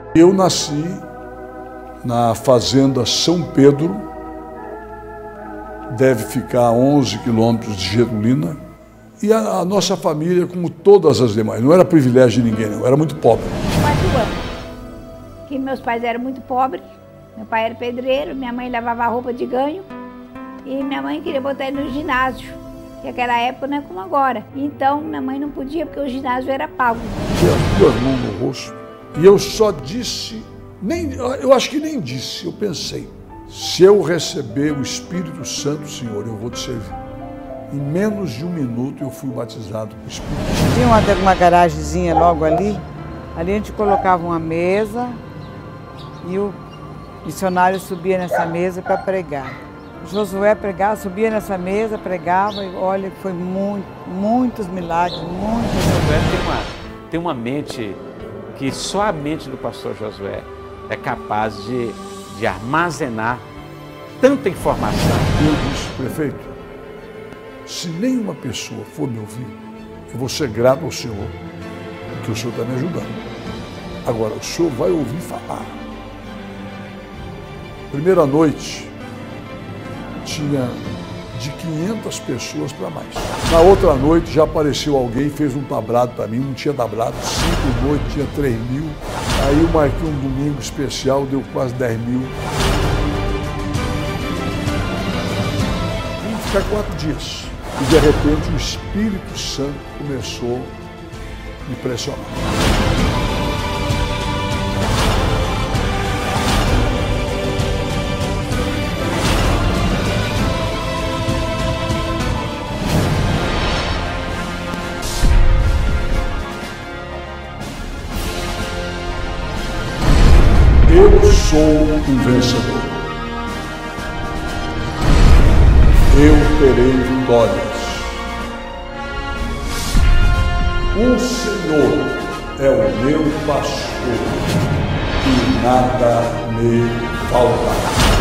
Eu nasci na fazenda São Pedro, deve ficar a 11 quilômetros de Gerulina, e a nossa família, como todas as demais, não era privilégio de ninguém, não, era muito pobre. 4 anos, que meus pais eram muito pobres, meu pai era pedreiro, minha mãe lavava roupa de ganho, e minha mãe queria botar ele no ginásio, que naquela época não é como agora. Então minha mãe não podia porque o ginásio era pago. E as 2 mãos no rosto, e eu só disse, eu acho que nem disse, eu pensei, se eu receber o Espírito Santo, Senhor, eu vou te servir. Em menos de 1 minuto eu fui batizado com o Espírito Santo. Tinha uma garagemzinha logo ali a gente colocava uma mesa e o missionário subia nessa mesa para pregar. O Josué pregava, subia nessa mesa, pregava e olha, foi muitos milagres, muitos. Josué tem uma mente que só a mente do pastor Josué é capaz de armazenar tanta informação. Eu disse, prefeito, se nenhuma pessoa for me ouvir, eu vou ser grato ao Senhor, porque o Senhor está me ajudando. Agora, o Senhor vai ouvir falar. Primeira noite, tinha de 500 pessoas para mais. Na outra noite, já apareceu alguém e fez um tablado para mim, não tinha tablado, 5 noites, tinha 3 mil. Aí eu marquei um domingo especial, deu quase 10 mil. Vim ficar 4 dias. E de repente o Espírito Santo começou a me pressionar. Eu sou um vencedor. Eu terei vitórias. O Senhor é o meu pastor e nada me faltará.